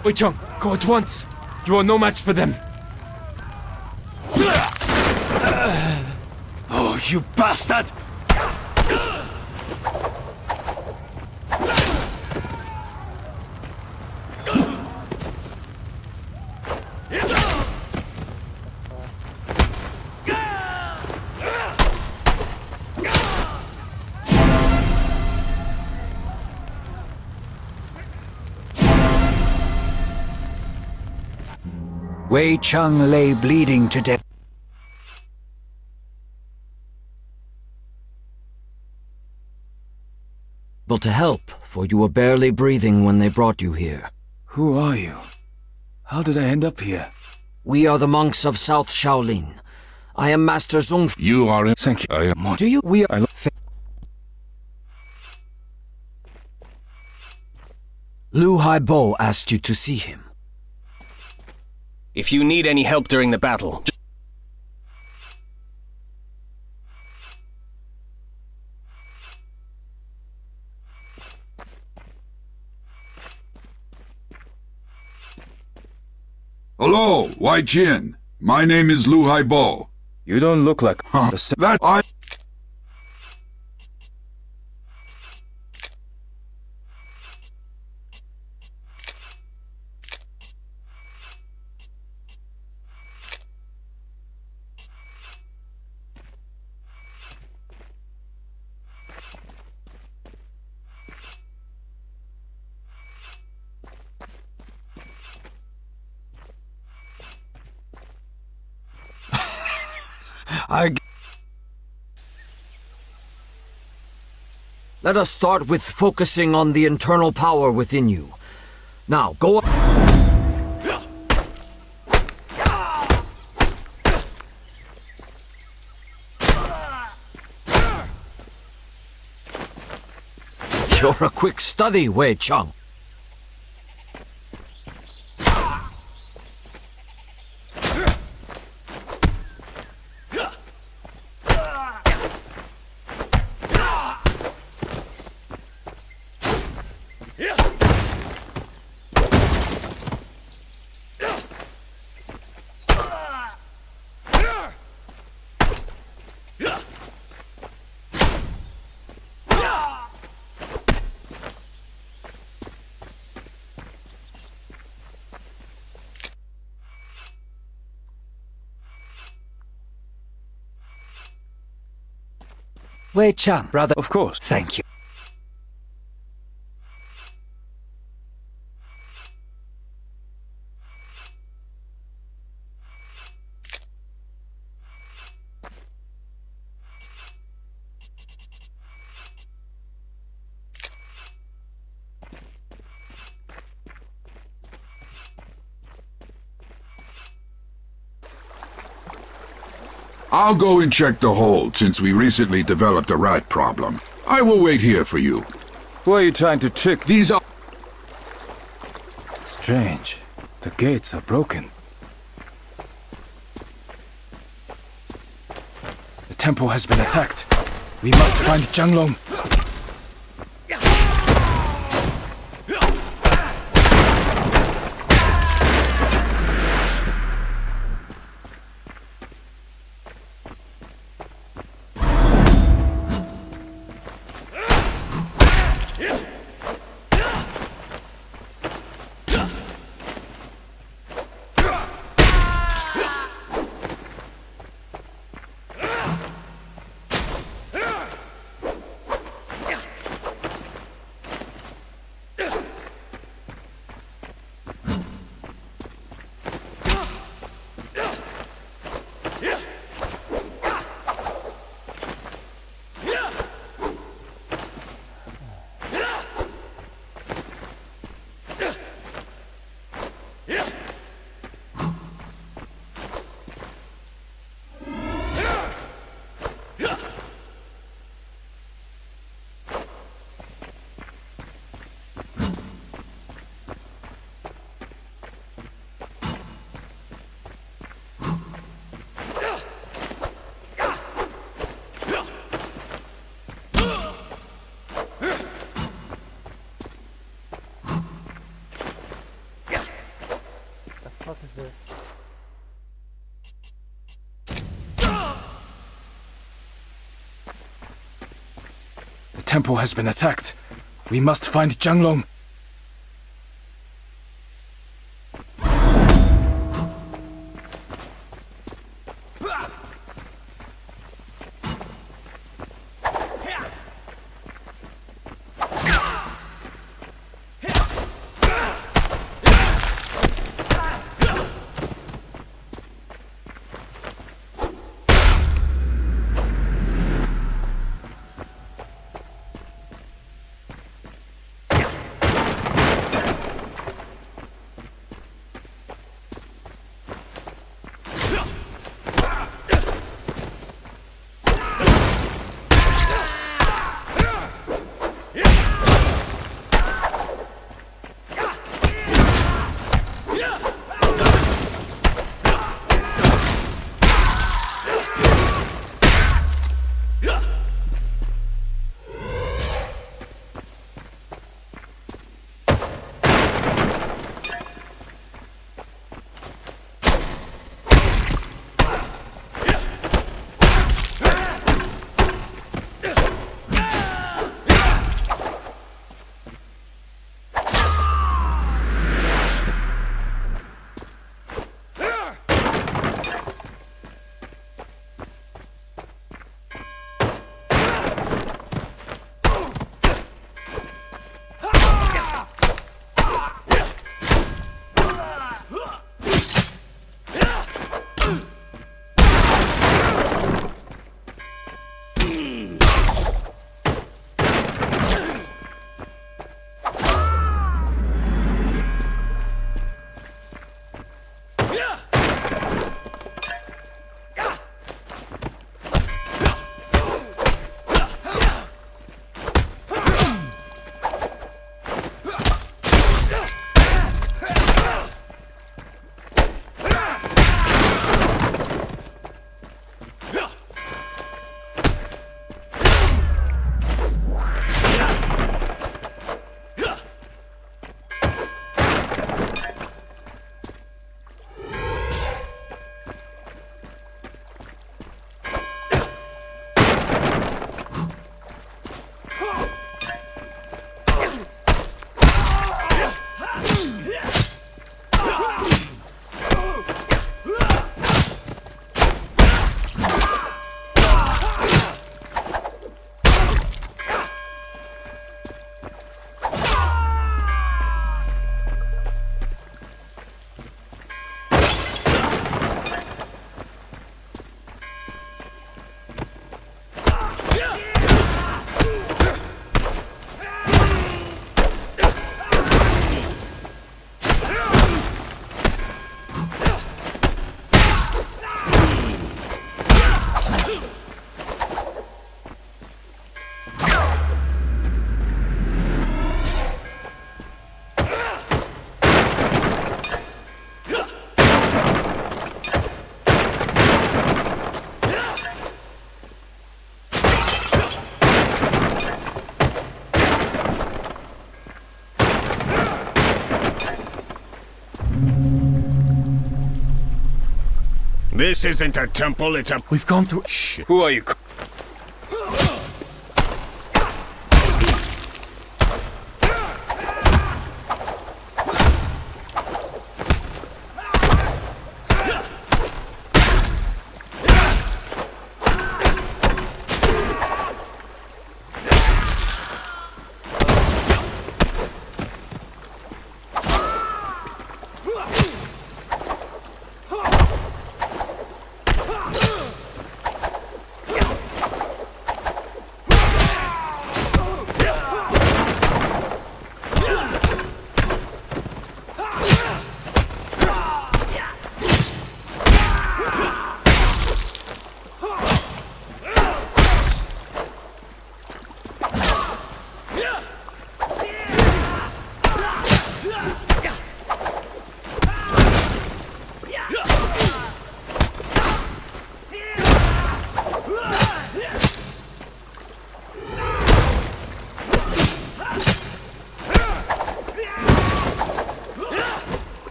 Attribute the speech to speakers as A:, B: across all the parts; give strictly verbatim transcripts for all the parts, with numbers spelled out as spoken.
A: Wei Cheng, go at once. You are no match for them.
B: Oh, you bastard!
C: Wei Cheng lay bleeding to death.
D: Able to help, for you were barely breathing when they brought you here.
B: Who are you? How did I end up here?
D: We are the monks of South Shaolin. I am Master Zong.
B: You are in... Thank you. I am...
D: Do you? We are...
B: I
D: Lu Haibo asked you to see him.
E: If you need any help during the battle, just
F: Hello, Wai Jin. My name is Lu Haibo.
B: You don't look like...
F: Huh,
B: the
F: that I...
D: I... Let us start with focusing on the internal power within you. Now, go up. You're a quick study, Wei Cheng.
C: Wei Cheng, brother.
B: Of course.
C: Thank you.
F: I'll go and check the hold, since we recently developed a rat problem. I will wait here for you.
B: Who are you trying to trick?
F: These are...
B: Strange. The gates are broken. The temple has been attacked. We must find Zhanglong. temple has been attacked. We must find Jianglong.
E: This isn't a temple, it's a...
B: We've gone through...
E: Shit. Who are you?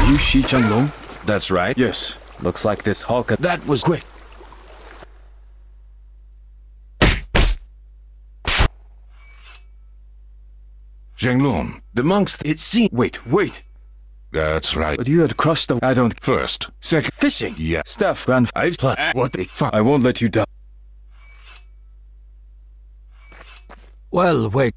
B: You Shi Changlong?
G: That's right.
B: Yes. Looks like this Hulk.
D: That was quick.
G: Zhenglong, the monks, it seems.
B: Wait, wait.
G: That's right.
B: But you had crossed the. I don't.
G: First.
B: Second. Fishing.
G: Yeah.
B: Stuff. Grand.
G: I've planned. What the fuck?
B: I won't let you down.
D: Well, wait.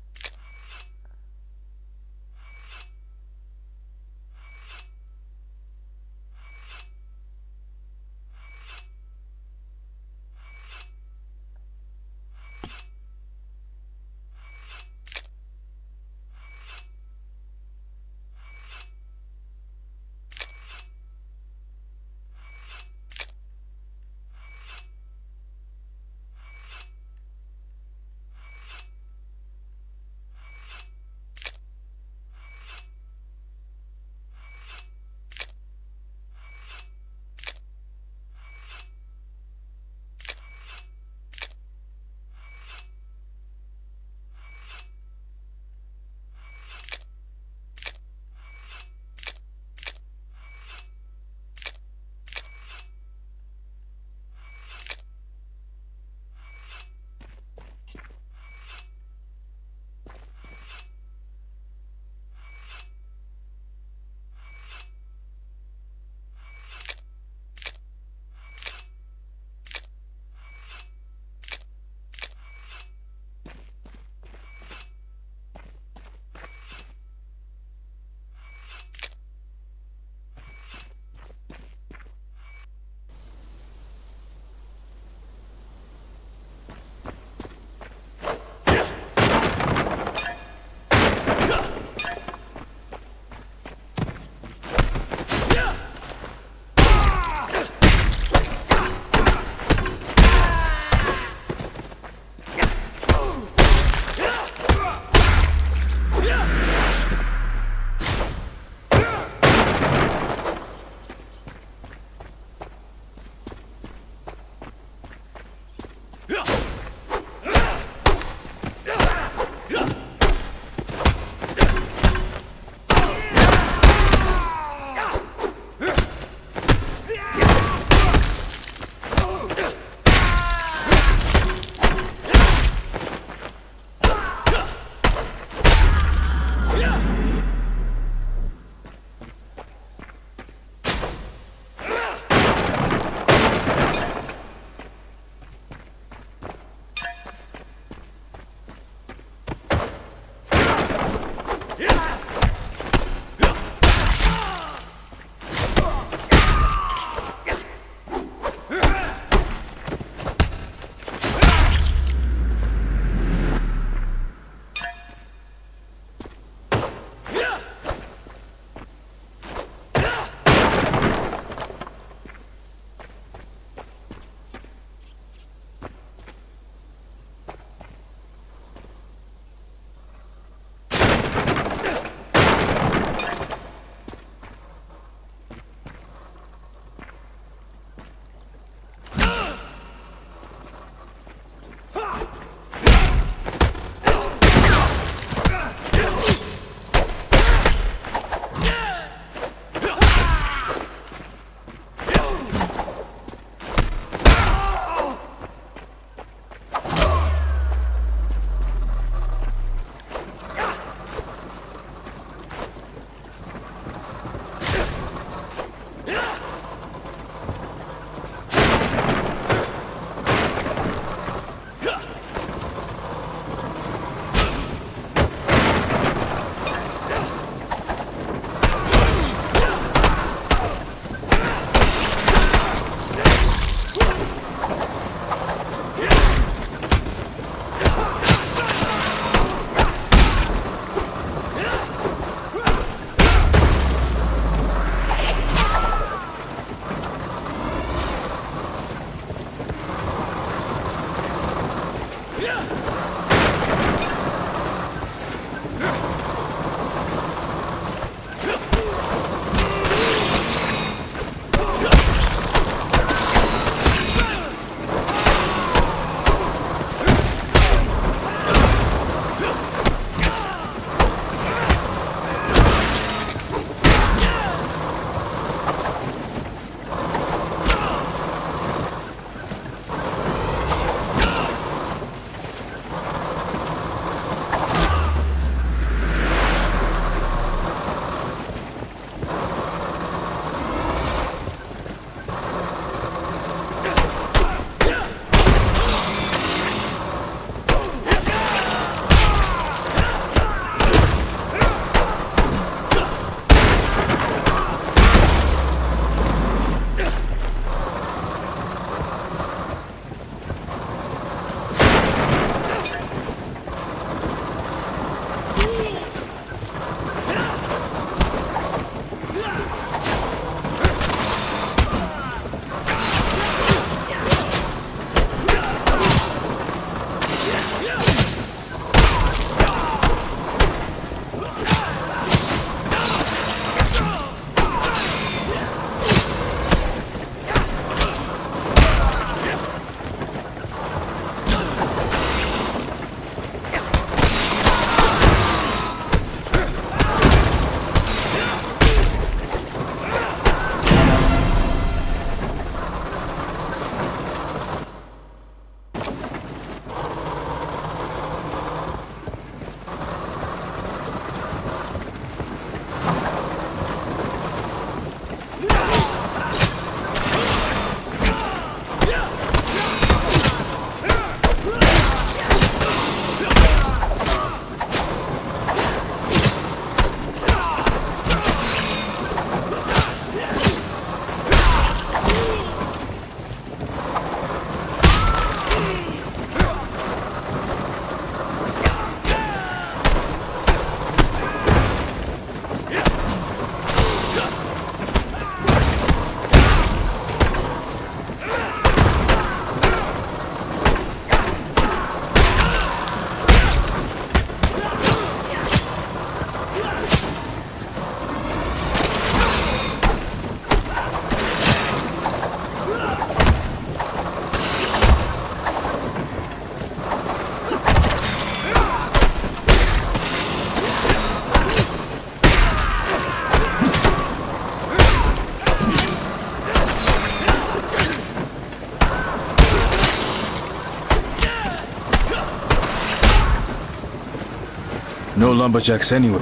B: No lumberjacks anywhere.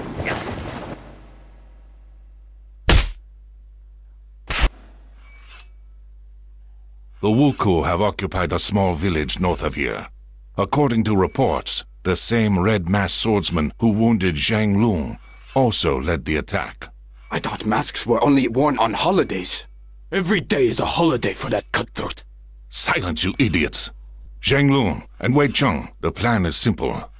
G: The Wuku have occupied a small village north of here. According to reports, the same red-masked swordsman who wounded Zhang Lung also led the attack.
A: I thought masks were only worn on holidays. Every day is a holiday for that cutthroat.
G: Silence, you idiots! Zhang Lung and Wei Cheng, the plan is simple.